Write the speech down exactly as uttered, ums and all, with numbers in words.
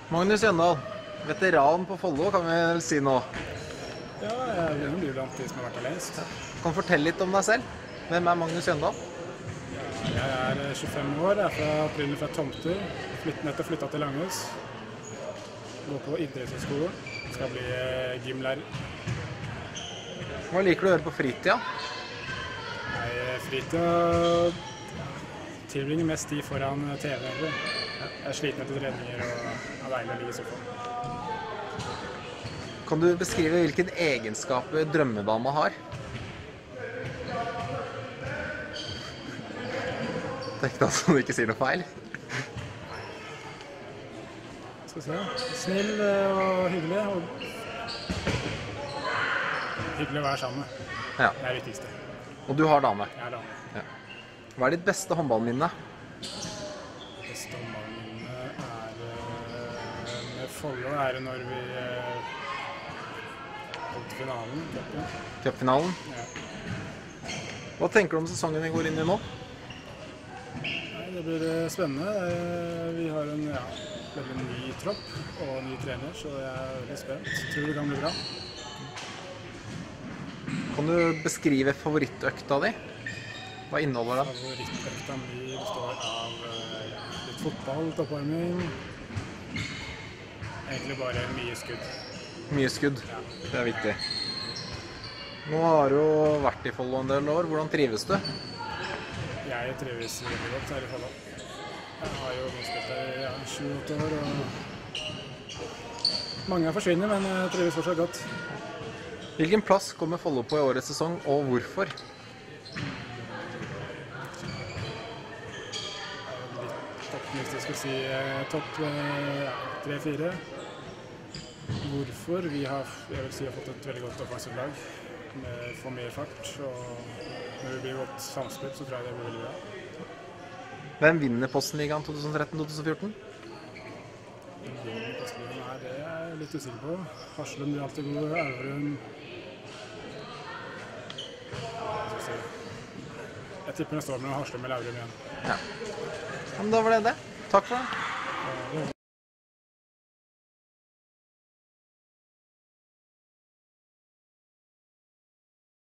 Magnus Jøndal, veteran på Follo, kan vi vel si nå. Ja, jeg begynner å bli blant de som har vært og lest. Kan du fortelle litt om deg selv? Hvem er Magnus Jøndal? Ja, jeg er tjuefem år, jeg er fra, opprinnelig fra Tomter. Flytt, nettopp flyttet til Langhus. Går på idrettshøyskolen. Skal bli eh, gymlærer. Hva liker du å gjøre på fritida? Jeg fritida tilbringer mest tid foran T V. Egentlig. Jeg er sliten etter treninger og er deilig å ligge i sofaen. Kan du beskrive hvilken egenskaper drømmedama har? Tenk deg så du ikke sier noe feil. Skal vi se. Snill og hyggelig. Og hyggelig å være sammen med. Ja. Det er det viktigste. Og du har dame. Jeg er dame. Ja. Hva er ditt beste håndballminne? Beste håndballminne er uh, med Follo er det når vi uh, kom til finalen. Cupen. Cupfinalen? Ja. Hva tenker du om sesongen vi går inn i nå? Nei, det blir uh, spennende. Uh, vi har en ja, veldig ny tropp og ny trener, så jeg er veldig spent. Tror det kan bli bra. Kan du beskrive favorittøkta di? Hva inneholder den? Favorittøkta mi består av uh, litt fotball, toppvarming. Egentlig bare mye skudd. Mye skudd. Ja. Det er viktig. Nå har du jo vært i Follo en del år. Hvordan trives du? Jeg trives veldig godt her i Follo. Jeg har jo spilt her i ja, sju åtte år, og mange forsvinner, men jeg trives fortsatt godt. Hvilken plass kommer Follo på i årets sesong, og hvorfor? Litt optimistisk å si eh, topp eh, tre fire. Hvorfor? Vi har, jeg vil si, har fått et veldig godt offensivt lag. Med, får mer fart, og når det blir godt samspill, så tror jeg det blir veldig bra. Hvem vinner Posten-ligaen tjue tretten tjue fjorten? Postligaen er det jeg er litt usikker på. Haslum blir alltid god, Elverum. Jeg tipper det står mellom Haslum eller Elverum igjen. Ja. Men da var det det. Takk for det.